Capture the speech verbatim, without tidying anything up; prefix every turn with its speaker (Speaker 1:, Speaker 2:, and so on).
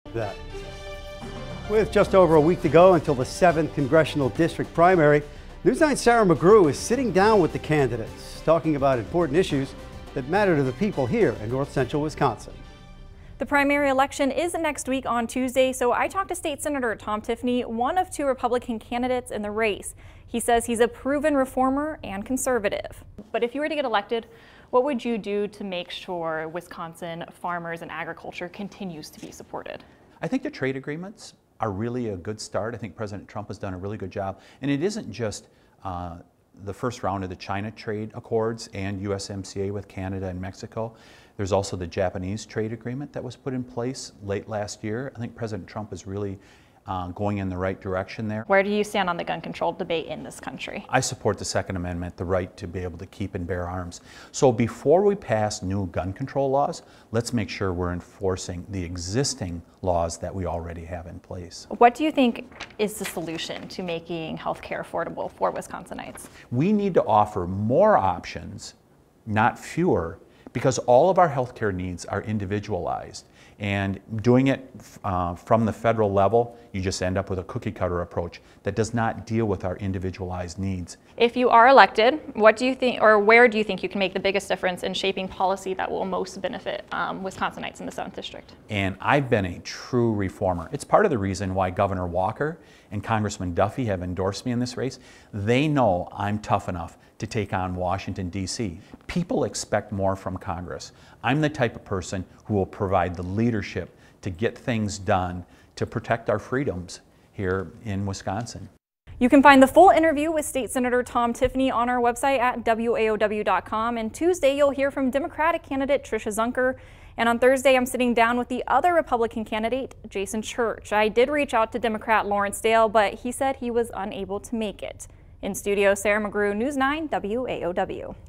Speaker 1: That. With just over a week to go until the seventh Congressional District primary, News nine's Sarah McGrew is sitting down with the candidates, talking about important issues that matter to the people here in north central Wisconsin.
Speaker 2: The primary election is next week on Tuesday, so I talked to State Senator Tom Tiffany, one of two Republican candidates in the race. He says he's a proven reformer and conservative. But if you were to get elected, what would you do to make sure Wisconsin farmers and agriculture continues to be supported?
Speaker 3: I think the trade agreements are really a good start. I think President Trump has done a really good job. And it isn't just uh, the first round of the China trade accords and U S M C A with Canada and Mexico. There's also the Japanese trade agreement that was put in place late last year. I think President Trump is really uh, going in the right direction there.
Speaker 2: Where do you stand on the gun control debate in this country?
Speaker 3: I support the Second Amendment, the right to be able to keep and bear arms. So before we pass new gun control laws, let's make sure we're enforcing the existing laws that we already have in place.
Speaker 2: What do you think is the solution to making health care affordable for Wisconsinites?
Speaker 3: We need to offer more options, not fewer, because all of our healthcare needs are individualized. And doing it uh, from the federal level, you just end up with a cookie cutter approach that does not deal with our individualized needs.
Speaker 2: If you are elected, what do you think, or where do you think you can make the biggest difference in shaping policy that will most benefit um, Wisconsinites in the seventh District?
Speaker 3: And I've been a true reformer. It's part of the reason why Governor Walker and Congressman Duffy have endorsed me in this race. They know I'm tough enough to take on Washington, D C People expect more from Congress. I'm the type of person who will provide the leadership to get things done to protect our freedoms here in Wisconsin.
Speaker 2: You can find the full interview with State Senator Tom Tiffany on our website at W A O W dot com. And Tuesday, you'll hear from Democratic candidate Tricia Zunker. And on Thursday, I'm sitting down with the other Republican candidate, Jason Church. I did reach out to Democrat Lawrence Dale, but he said he was unable to make it. In studio, Sarah McGrew, News nine W A O W.